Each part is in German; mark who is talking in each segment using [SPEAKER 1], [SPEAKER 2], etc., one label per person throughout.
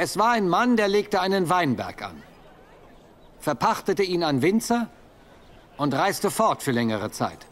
[SPEAKER 1] Es war ein Mann, der legte einen Weinberg an, verpachtete ihn an Winzer und reiste fort für längere Zeit.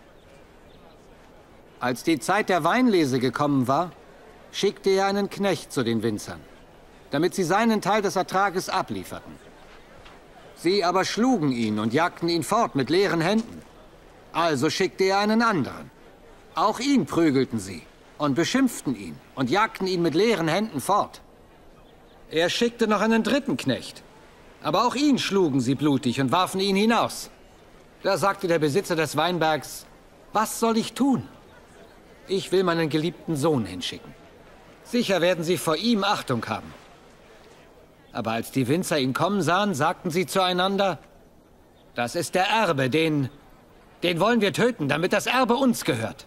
[SPEAKER 1] Als die Zeit der Weinlese gekommen war, schickte er einen Knecht zu den Winzern, damit sie seinen Teil des Ertrages ablieferten. Sie aber schlugen ihn und jagten ihn fort mit leeren Händen. Also schickte er einen anderen. Auch ihn prügelten sie und beschimpften ihn und jagten ihn mit leeren Händen fort. Er schickte noch einen dritten Knecht, aber auch ihn schlugen sie blutig und warfen ihn hinaus. Da sagte der Besitzer des Weinbergs: Was soll ich tun? Ich will meinen geliebten Sohn hinschicken. Sicher werden sie vor ihm Achtung haben. Aber als die Winzer ihn kommen sahen, sagten sie zueinander: Das ist der Erbe, den wollen wir töten, damit das Erbe uns gehört.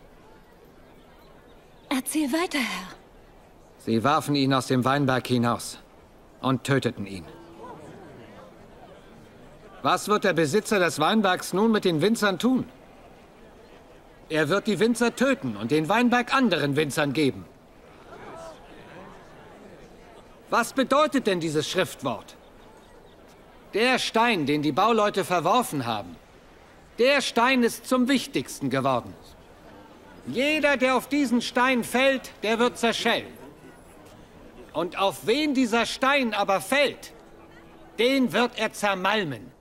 [SPEAKER 2] Erzähl weiter, Herr.
[SPEAKER 1] Sie warfen ihn aus dem Weinberg hinaus und töteten ihn. Was wird der Besitzer des Weinbergs nun mit den Winzern tun? Er wird die Winzer töten und den Weinberg anderen Winzern geben. Was bedeutet denn dieses Schriftwort? Der Stein, den die Bauleute verworfen haben, der Stein ist zum Wichtigsten geworden. Jeder, der auf diesen Stein fällt, der wird zerschellen. Und auf wen dieser Stein aber fällt, den wird er zermalmen.